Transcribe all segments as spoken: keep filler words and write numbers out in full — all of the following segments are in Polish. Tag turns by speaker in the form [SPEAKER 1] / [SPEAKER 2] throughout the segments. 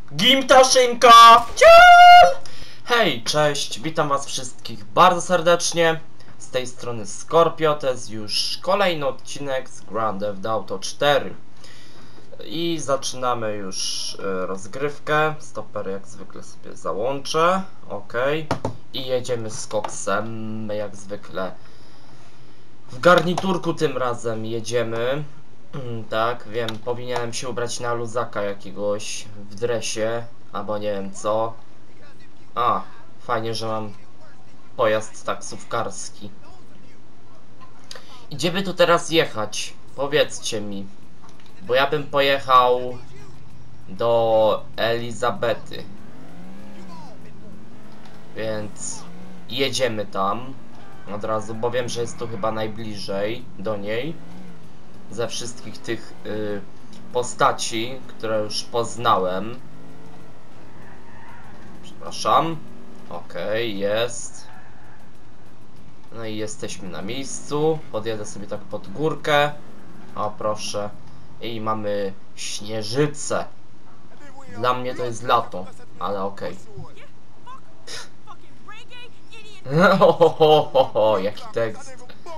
[SPEAKER 1] Gimtaszynka! Ciao! Hej, cześć, witam was wszystkich bardzo serdecznie. Z tej strony Scorpio, to jest już kolejny odcinek z Grand Theft Auto cztery. I zaczynamy już y, rozgrywkę. Stoper jak zwykle sobie załączę. Ok. I jedziemy z koksem, jak zwykle. W garniturku tym razem jedziemy. Tak, wiem, powinienem się ubrać na luzaka jakiegoś w dresie, albo nie wiem co. A, fajnie, że mam pojazd taksówkarski. Gdzie by tu teraz jechać? Powiedzcie mi. Bo ja bym pojechał do Elizabety. Więc jedziemy tam od razu, bo wiem, że jest tu chyba najbliżej do niej. Ze wszystkich tych y, postaci, które już poznałem. Przepraszam. Okej, okay, jest. No i jesteśmy na miejscu. Podjadę sobie tak pod górkę. O, proszę. I mamy śnieżycę. Dla mnie to jest lato, ale okej. Okay. Ho, ho, ho, ho, ho, jaki tekst.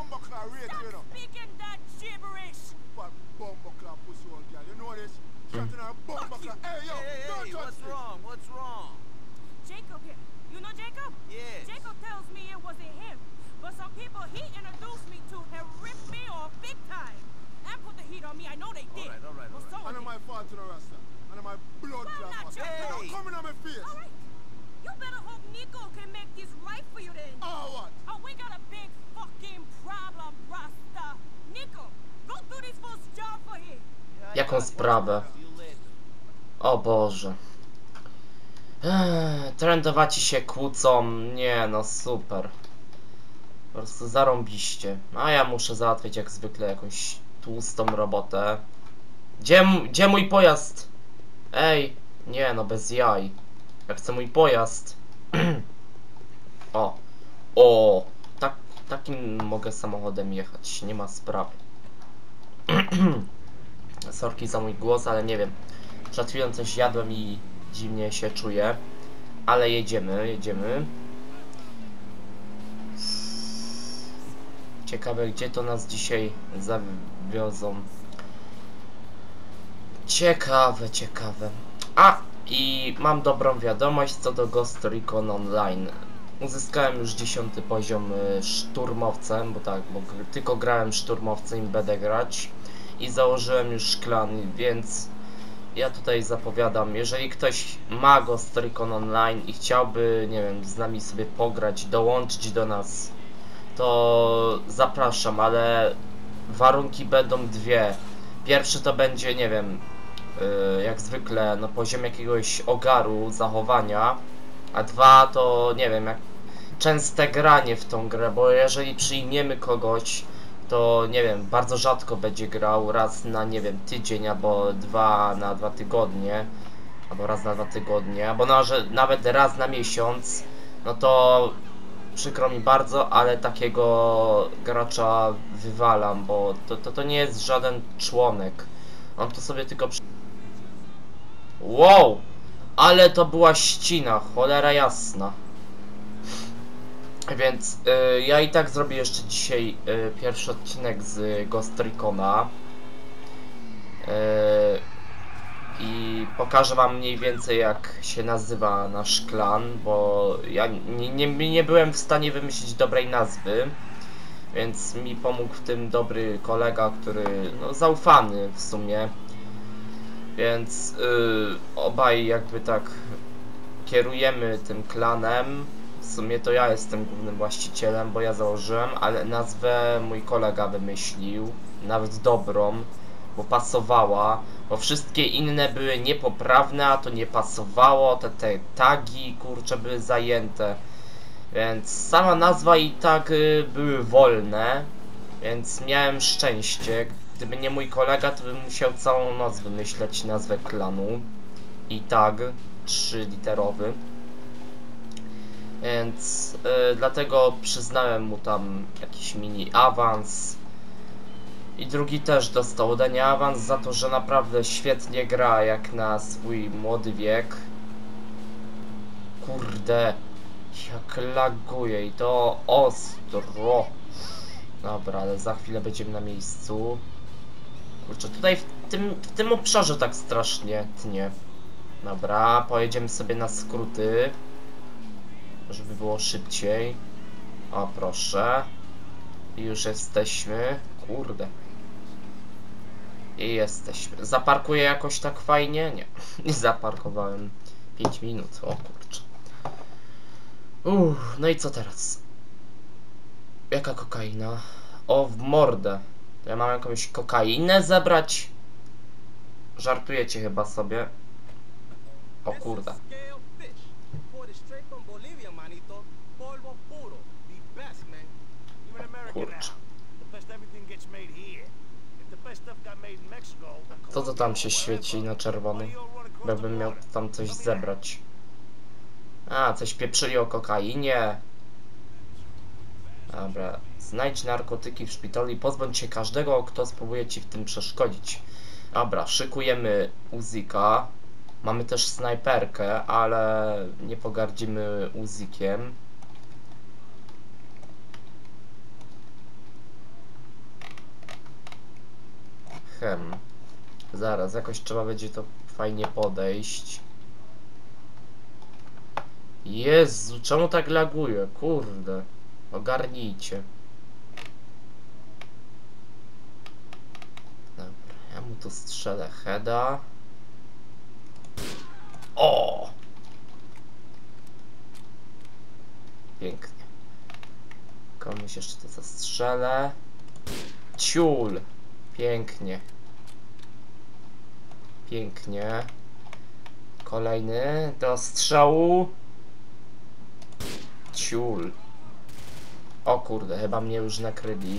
[SPEAKER 1] Jaką sprawę? O Boże. Eee, trendowaci się kłócą. Nie no, super. Po prostu zarąbiście. A ja muszę załatwić jak zwykle jakąś tłustą robotę. Gdzie, gdzie mój pojazd? Ej, nie no, bez jaj. Ja chcę mój pojazd. O, o, tak, takim mogę samochodem jechać, nie ma sprawy. Sorki za mój głos, ale nie wiem. Przed chwilą coś jadłem i dziwnie się czuję. Ale jedziemy, jedziemy. Ciekawe, gdzie to nas dzisiaj zawiozą. Ciekawe, ciekawe. A, i mam dobrą wiadomość co do Ghost Recon Online. Uzyskałem już dziesiąty poziom szturmowcem, bo tak, bo tylko grałem szturmowcem i będę grać. I założyłem już klan, więc ja tutaj zapowiadam, jeżeli ktoś ma Ghost Recon Online i chciałby, nie wiem, z nami sobie pograć, dołączyć do nas, to zapraszam, ale warunki będą dwie. Pierwszy to będzie, nie wiem, yy, jak zwykle, no poziom jakiegoś ogaru, zachowania, a dwa to, nie wiem, jak częste granie w tą grę, bo jeżeli przyjmiemy kogoś, to nie wiem, bardzo rzadko będzie grał, raz na, nie wiem, tydzień, albo dwa na dwa tygodnie, albo raz na dwa tygodnie, albo na, że nawet raz na miesiąc, no to przykro mi bardzo, ale takiego gracza wywalam, bo to, to, to nie jest żaden członek. On to sobie tylko przy... Wow! Ale to była ścina, cholera jasna. Więc y, ja i tak zrobię jeszcze dzisiaj y, pierwszy odcinek z Ghost Recona. Y, I pokażę wam mniej więcej jak się nazywa nasz klan, bo ja nie, nie, nie byłem w stanie wymyślić dobrej nazwy. Więc mi pomógł w tym dobry kolega, który, no, zaufany w sumie. Więc y, obaj jakby tak kierujemy tym klanem. W sumie to ja jestem głównym właścicielem, bo ja założyłem, ale nazwę mój kolega wymyślił, nawet dobrą, bo pasowała, bo wszystkie inne były niepoprawne, a to nie pasowało, te, te tagi, kurcze, były zajęte, więc sama nazwa i tak y, były wolne, więc miałem szczęście. Gdyby nie mój kolega, to bym musiał całą noc wymyśleć nazwę klanu i tag trzyliterowy. Więc yy, dlatego przyznałem mu tam jakiś mini awans. I drugi też dostał ode mnie awans za to, że naprawdę świetnie gra jak na swój młody wiek. Kurde, jak laguje i to ostro. Dobra, ale za chwilę będziemy na miejscu. Kurczę, tutaj w tym, w tym obszarze tak strasznie tnie. Dobra, pojedziemy sobie na skróty, żeby było szybciej. O, proszę. I już jesteśmy. Kurde. I jesteśmy. Zaparkuję jakoś tak fajnie? Nie. Nie zaparkowałem. pięć minut. O kurczę. Uff, no i co teraz? Jaka kokaina? O, w mordę. To ja mam jakąś kokainę zebrać? Żartujecie chyba sobie. O kurde. Kurczę. Co to tam się świeci na czerwono? Jakbym miał tam coś zebrać. A, coś pieprzyli o kokainie. Dobra. Znajdź narkotyki w szpitalu i pozbądź się każdego, kto spróbuje ci w tym przeszkodzić. Dobra, szykujemy Uzika. Mamy też snajperkę, ale nie pogardzimy Uzikiem. Hem. Zaraz, jakoś trzeba będzie to fajnie podejść. Jezu, czemu tak laguje? Kurde. Ogarnijcie. Dobra, ja mu tu strzelę heada. O! Pięknie. Komuś jeszcze to zastrzelę. Ciul! Pięknie. Pięknie. Kolejny do strzału. Ciul. O kurde, chyba mnie już nakryli.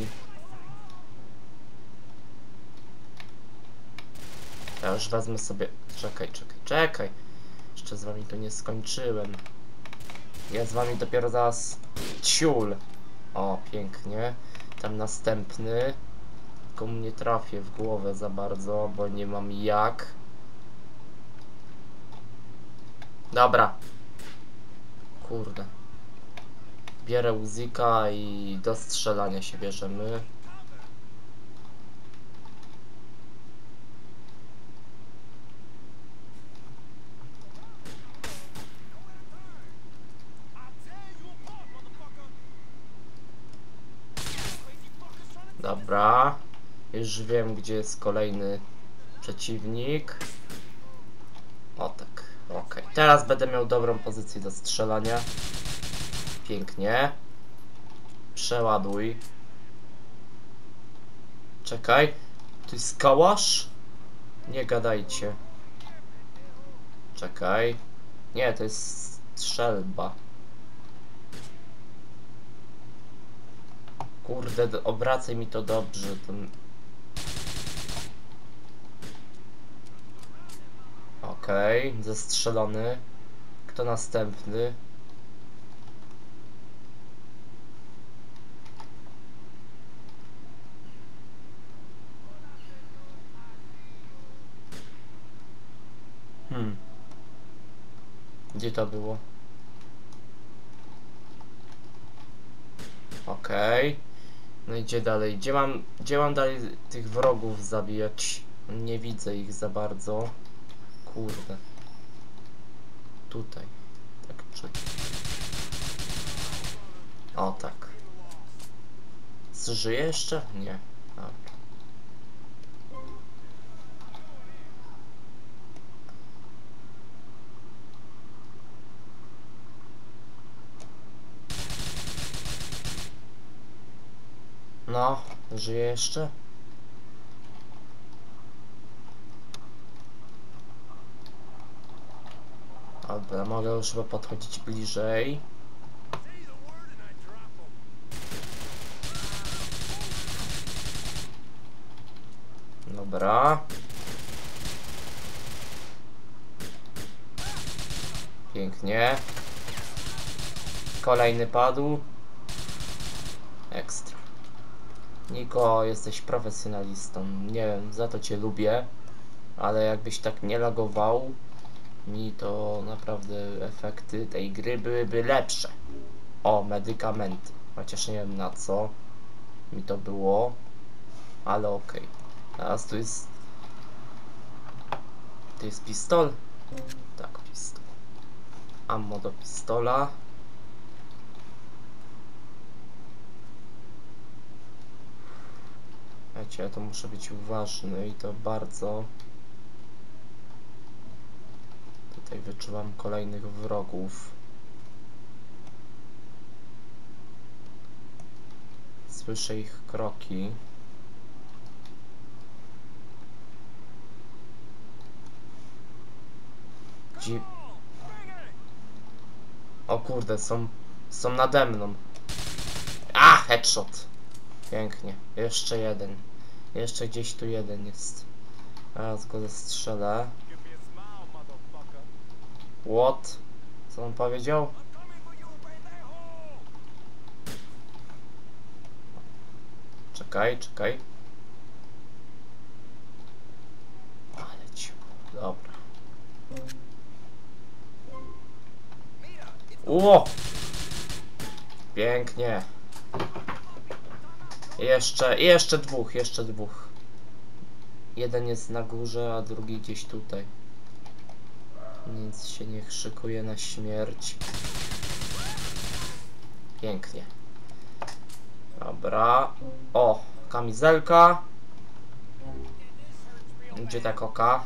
[SPEAKER 1] Ja już wezmę sobie... Czekaj, czekaj, czekaj. Jeszcze z wami to nie skończyłem. Ja z wami dopiero zaraz... Ciul. O, pięknie. Tam następny. Tylko mu nie trafię w głowę za bardzo, bo nie mam jak. Dobra. Kurde. Bierę Uzika i do strzelania się bierzemy. Dobra. Już wiem, gdzie jest kolejny przeciwnik. O tak. Ok. Teraz będę miał dobrą pozycję do strzelania. Pięknie. Przeładuj. Czekaj. To jest kałasz? Nie gadajcie. Czekaj. Nie, to jest strzelba. Kurde, obracaj mi to dobrze. Ten... Okej, okay, zestrzelony. Kto następny? Hmm. Gdzie to było? Okej. Okay. No i gdzie dalej? Gdzie mam, gdzie mam dalej tych wrogów zabijać? Nie widzę ich za bardzo. Kurde. Tutaj. Tak czy... O tak. Żyje jeszcze? Nie. Dobra. No, żyje jeszcze? Dobra, mogę już chyba podchodzić bliżej. Dobra. Pięknie. Kolejny padł. Ekstra. Niko, jesteś profesjonalistą. Nie wiem, za to cię lubię. Ale jakbyś tak nie lagował mi, to naprawdę efekty tej gry byłyby lepsze. O, medykamenty. Chociaż nie wiem na co mi to było. Ale okej. Okay. Teraz tu jest... To jest pistol? Tak, pistol. Ammo do pistola. Wiecie, ja to muszę być uważny i to bardzo. Tutaj wyczuwam kolejnych wrogów. Słyszę ich kroki. Dzi... O kurde, są, są nade mną. A, headshot. Pięknie. Jeszcze jeden. Jeszcze gdzieś tu jeden jest. Teraz go zestrzelę. What? Co on powiedział? Czekaj, czekaj. Ale ci... Dobra. Ło! Pięknie. Jeszcze, jeszcze dwóch, jeszcze dwóch. Jeden jest na górze, a drugi gdzieś tutaj. Nic się nie szykuje na śmierć. Pięknie. Dobra. O, kamizelka. Gdzie ta koka?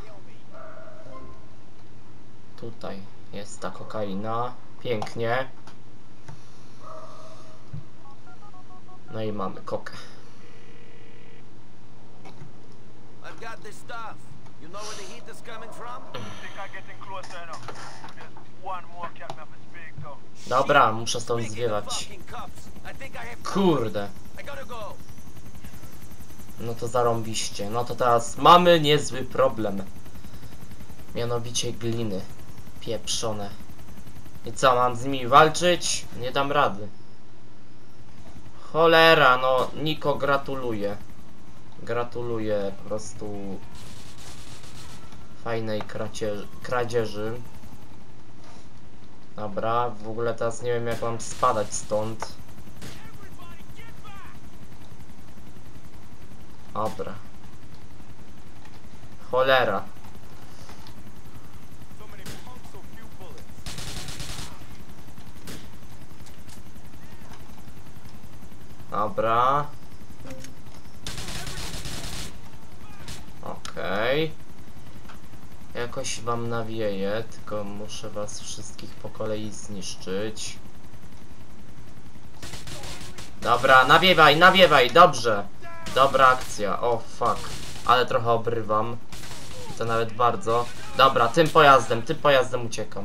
[SPEAKER 1] Tutaj jest ta kokaina. Pięknie. No i mamy kokę. Dobra, muszę stąd zwiewać. Kurde. No to zarąbiście. No to teraz mamy niezły problem. Mianowicie gliny. Pieprzone. I co, mam z nimi walczyć? Nie dam rady. Cholera, no Niko, gratuluję. Gratuluję po prostu fajnej kradzieży, kradzieży. Dobra, w ogóle teraz nie wiem jak mam spadać stąd. Dobra. Cholera. Dobra. Okej. Okay. Jakoś wam nawieje, tylko muszę was wszystkich po kolei zniszczyć. Dobra, nawiewaj, nawiewaj, dobrze. Dobra akcja, o fuck. Ale trochę obrywam. To nawet bardzo. Dobra, tym pojazdem, tym pojazdem uciekam.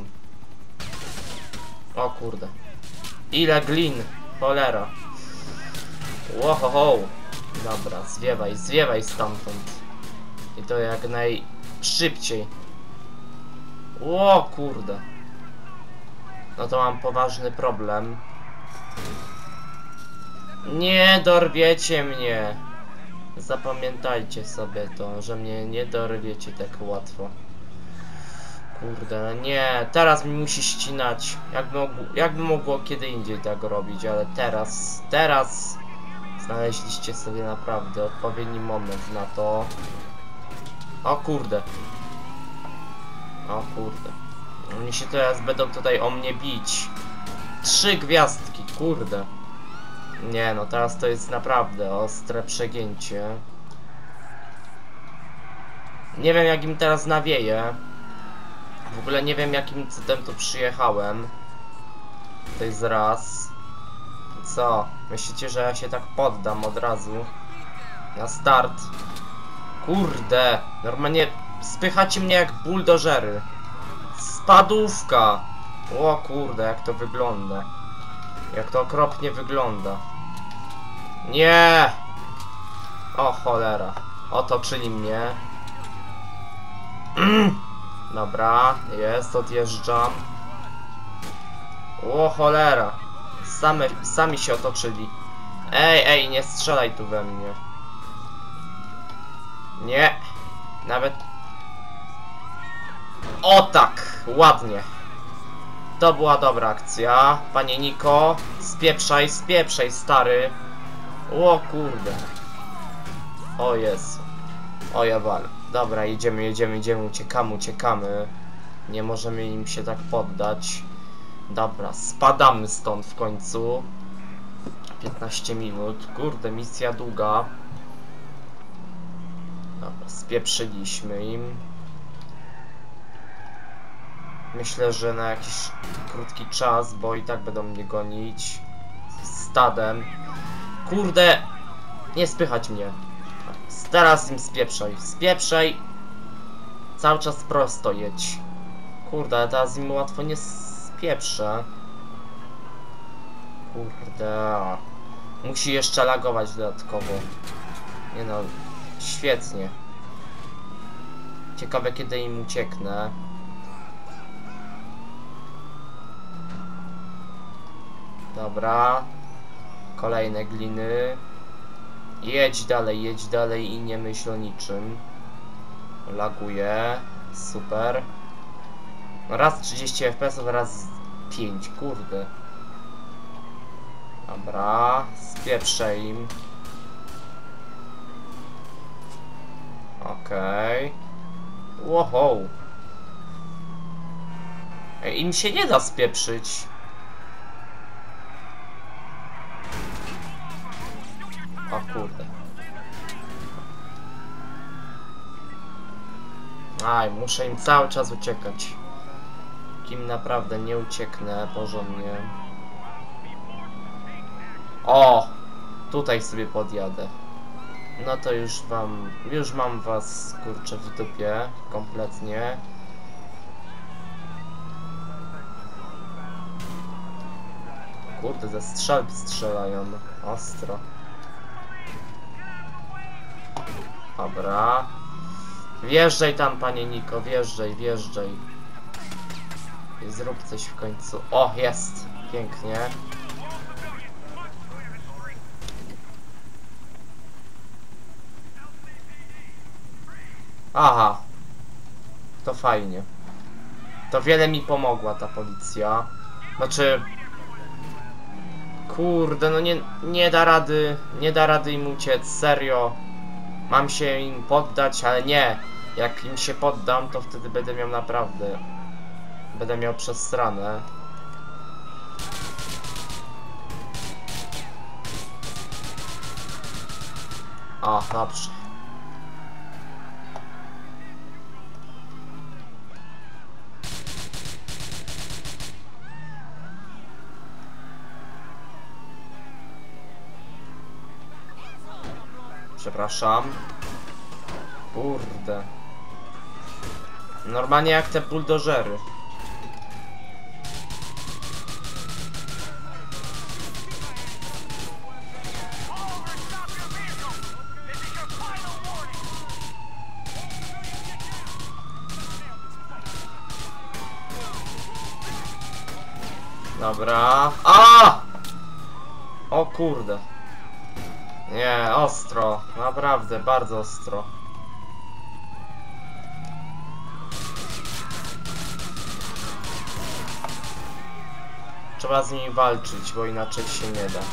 [SPEAKER 1] O kurde. Ile glin, cholera. Łohoho. Dobra, zwiewaj, zwiewaj stamtąd. I to jak najszybciej. O kurde. No to mam poważny problem. Nie dorwiecie mnie. Zapamiętajcie sobie to, że mnie nie dorwiecie tak łatwo. Kurde, nie, teraz mi musi ścinać. Jakby mogło, jakby mogło kiedy indziej tak robić, ale teraz, teraz znaleźliście sobie naprawdę odpowiedni moment na to. O kurde. O kurde. Oni się teraz będą tutaj o mnie bić. Trzy gwiazdki, kurde. Nie no, teraz to jest naprawdę ostre przegięcie. Nie wiem jak im teraz nawieje. W ogóle nie wiem jakim cudem tu przyjechałem. To jest raz. Co? Myślicie, że ja się tak poddam od razu? Na start. Kurde. Normalnie spychacie mnie jak buldożery. Spadówka. O kurde, jak to wygląda. Jak to okropnie wygląda. Nie! O cholera. Otoczyli mnie. Dobra, jest, odjeżdżam. O cholera. Same, sami się otoczyli. Ej, ej, nie strzelaj tu we mnie. Nie. Nawet... O tak! Ładnie. To była dobra akcja. Panie Niko, spieprzaj, spieprzaj, stary. O kurde. O Jezu. O jawal. Dobra, jedziemy, jedziemy, jedziemy, uciekamy, uciekamy. Nie możemy im się tak poddać. Dobra, spadamy stąd w końcu. piętnaście minut. Kurde, misja długa. Dobra, spieprzyliśmy im. Myślę, że na jakiś krótki czas, bo i tak będą mnie gonić stadem. Kurde, nie spychać mnie. Teraz im spieprzaj, spieprzaj. Cały czas prosto jedź. Kurde, ale teraz im łatwo nie spieprzę. Kurde. Musi jeszcze lagować dodatkowo. Nie no, świetnie. Ciekawe kiedy im ucieknę. Dobra. Kolejne gliny. Jedź dalej, jedź dalej i nie myśl o niczym. Laguje. Super. Raz trzydzieści F P S, raz pięć. Kurde. Dobra. Spieprzę im. Okej. Okay. Wow. Ej, im się nie da spieprzyć. O kurde. Aj, muszę im cały czas uciekać. Kim naprawdę nie ucieknę porządnie. O! Tutaj sobie podjadę. No to już wam... Już mam was, kurczę, w dupie. Kompletnie. Kurde, ze strzelb strzelają. Ostro. Dobra. Wjeżdżaj tam, panie Niko, wjeżdżaj, wjeżdżaj. I zrób coś w końcu. O, jest! Pięknie. Aha. To fajnie. To wiele mi pomogła ta policja. Znaczy... Kurde, no nie, nie da rady, nie da rady im uciec, serio. Mam się im poddać, ale nie. Jak im się poddam, to wtedy będę miał naprawdę... Będę miał przesranę. O, dobrze. Przepraszam. Kurde. Normalnie jak te buldożery. Dobra. A! O kurde. Nie, ostro. Naprawdę, bardzo ostro. Trzeba z nimi walczyć, bo inaczej się nie da.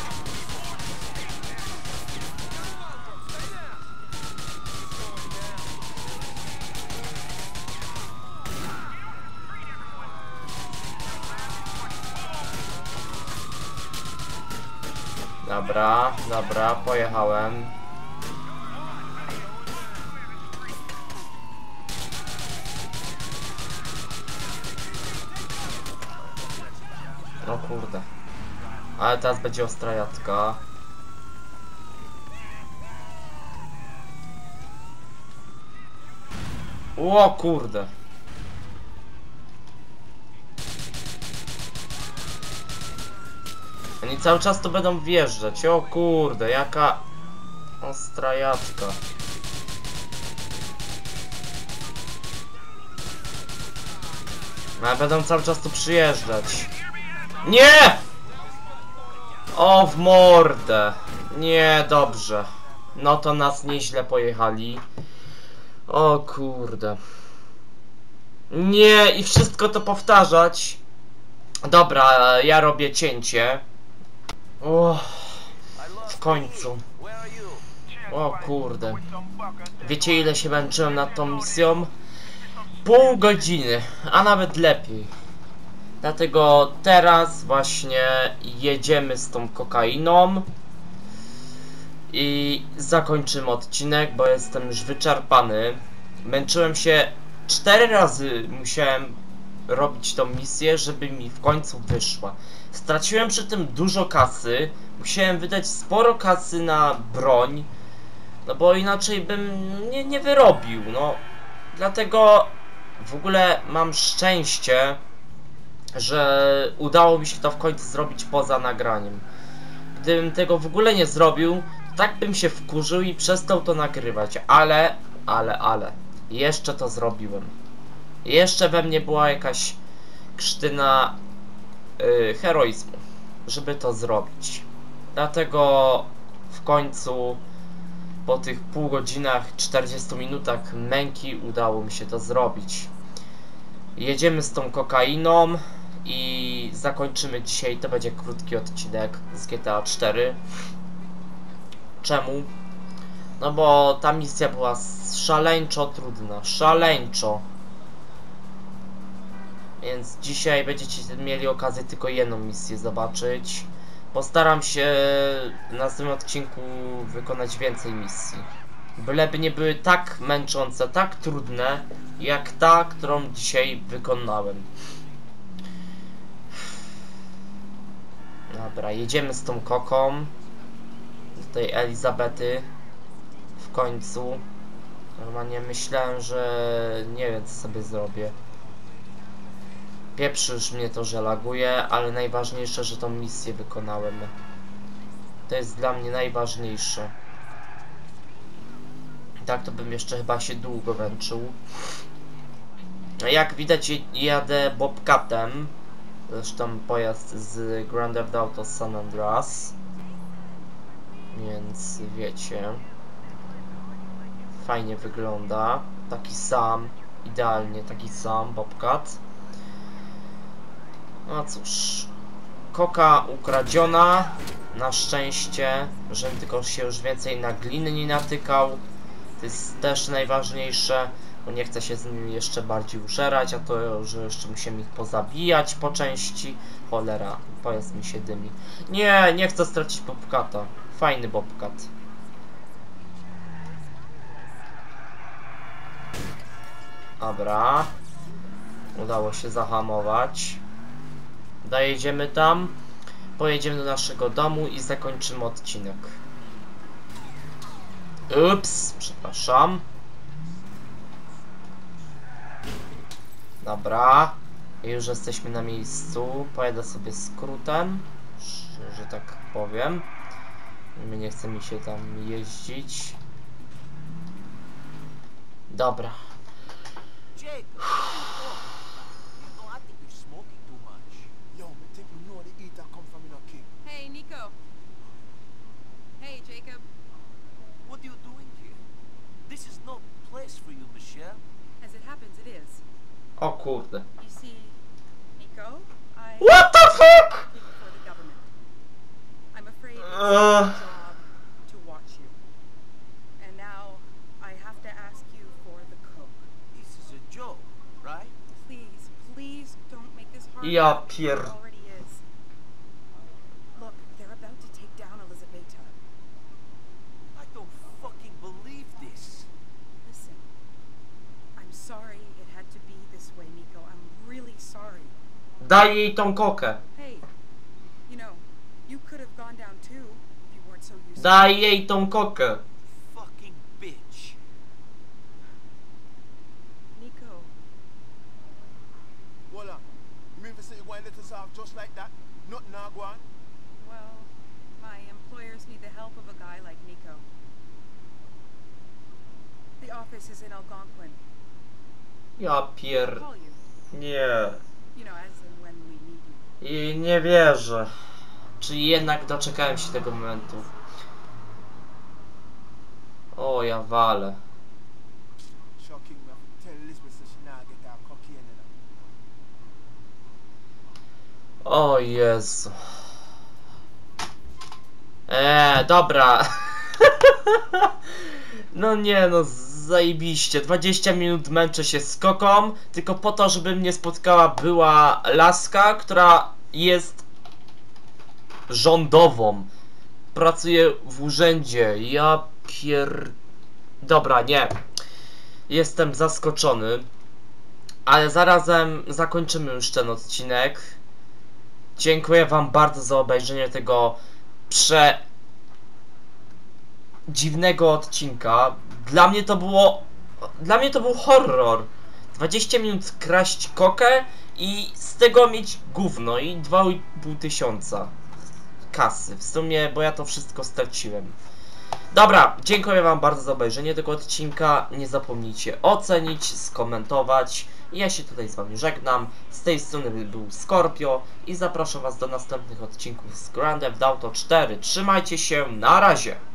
[SPEAKER 1] Dobra, dobra, pojechałem. No kurde. Ale teraz będzie ostra jadka. O kurde. Oni cały czas tu będą wjeżdżać. O kurde, jaka ostra jadka. Ale będą cały czas tu przyjeżdżać. Nie! O, w mordę. Nie, dobrze. No to nas nieźle pojechali. O kurde. Nie, i wszystko to powtarzać. Dobra, ja robię cięcie. O, w końcu. O kurde. Wiecie ile się męczyłem nad tą misją? Pół godziny, a nawet lepiej. Dlatego teraz właśnie jedziemy z tą kokainą i zakończymy odcinek, bo jestem już wyczerpany. Męczyłem się cztery razy, musiałem robić tą misję, żeby mi w końcu wyszła. Straciłem przy tym dużo kasy, musiałem wydać sporo kasy na broń, no bo inaczej bym nie, nie wyrobił, no. Dlatego w ogóle mam szczęście, że udało mi się to w końcu zrobić poza nagraniem. Gdybym tego w ogóle nie zrobił, tak bym się wkurzył i przestał to nagrywać, ale, ale, ale, jeszcze to zrobiłem. Jeszcze we mnie była jakaś krztyna yy, heroizmu, żeby to zrobić. Dlatego w końcu po tych pół godzinach, czterdziestu minutach męki udało mi się to zrobić. Jedziemy z tą kokainą i zakończymy dzisiaj. To będzie krótki odcinek z G T A cztery. Czemu? No bo ta misja była szaleńczo trudna. Szaleńczo. Więc dzisiaj będziecie mieli okazję tylko jedną misję zobaczyć. Postaram się w następnym odcinku wykonać więcej misji. Byleby nie były tak męczące, tak trudne, jak ta, którą dzisiaj wykonałem. Dobra, jedziemy z tą koką. Do tej Elizabety. W końcu. Normalnie myślałem, że nie wiem co sobie zrobię. Pieprzy już mnie to, że laguje, ale najważniejsze, że tą misję wykonałem. To jest dla mnie najważniejsze. Tak to bym jeszcze chyba się długo męczył. Jak widać jadę Bobcatem. Zresztą pojazd z Grand Theft Auto San Andreas. Więc wiecie. Fajnie wygląda. Taki sam. Idealnie taki sam Bobcat. No cóż. Koka ukradziona. Na szczęście. Żebym tylko się już więcej na gliny nie natykał. To jest też najważniejsze, bo nie chcę się z nimi jeszcze bardziej użerać, a to, że jeszcze musimy ich pozabijać po części. Cholera, pojazd mi się dymi. Nie, nie chcę stracić Bobcata. Fajny Bobcat. Dobra. Udało się zahamować. Dojedziemy tam. Pojedziemy do naszego domu i zakończymy odcinek. Ups, przepraszam. Dobra. Już jesteśmy na miejscu. Pojadę sobie skrótem, że tak powiem. Nie chce mi się tam jeździć. Dobra.
[SPEAKER 2] Hey, Nico. Hey, Jacob.
[SPEAKER 3] What are you doing here? This is no place for you, Michelle.
[SPEAKER 2] As it happens, it is.
[SPEAKER 1] O kurde.
[SPEAKER 2] You see, Nico, I
[SPEAKER 1] What the fuck?
[SPEAKER 2] working for the government. I'm afraid it's
[SPEAKER 1] Uh.
[SPEAKER 2] my job to watch you. And now I have to ask you for the coke.
[SPEAKER 3] This is a joke, right?
[SPEAKER 2] Please, please don't make this hard.
[SPEAKER 1] Ja
[SPEAKER 2] than
[SPEAKER 1] pier...
[SPEAKER 2] it already is. Look, they're about to take down Elizabeta.
[SPEAKER 3] I don't fucking believe this.
[SPEAKER 2] Listen, I'm sorry it had to be this way, Nico. I'm really sorry.
[SPEAKER 1] Daj jej tą kokę.
[SPEAKER 2] Hey, you know, you could have gone down too if you weren't so used
[SPEAKER 1] Daj jej tą kokę.
[SPEAKER 3] Fucking bitch.
[SPEAKER 2] Nico,
[SPEAKER 4] Voila. You mean to say you're going to let us off just like that? Nothing now go on?
[SPEAKER 2] well, my employers need the help of a guy like Nico. The office is in Algonquin.
[SPEAKER 1] Ja pier...
[SPEAKER 2] Call you,
[SPEAKER 1] Nie.
[SPEAKER 2] you know, as and when we need you.
[SPEAKER 1] I nie wierzę. Czyli jednak doczekałem się tego momentu. O, ja walę.
[SPEAKER 4] Shocking me. Tell Elizabeth that she now get our cocaine in her.
[SPEAKER 1] O Jezu. Eee, dobra. No nie no, zajebiście. dwadzieścia minut męczę się z koką, tylko po to, żeby mnie spotkała była laska, która jest rządową. Pracuje w urzędzie. Ja pier... Dobra, nie. Jestem zaskoczony. Ale zarazem zakończymy już ten odcinek. Dziękuję wam bardzo za obejrzenie tego prze... dziwnego odcinka. Dla mnie to było... Dla mnie to był horror. dwadzieścia minut kraść kokę i z tego mieć gówno i dwa i pół tysiąca kasy. W sumie, bo ja to wszystko straciłem. Dobra, dziękuję wam bardzo za obejrzenie tego odcinka. Nie zapomnijcie ocenić, skomentować. Ja się tutaj z wami żegnam. Z tej strony był Scorpio i zapraszam was do następnych odcinków z Grand Theft Auto cztery. Trzymajcie się, na razie!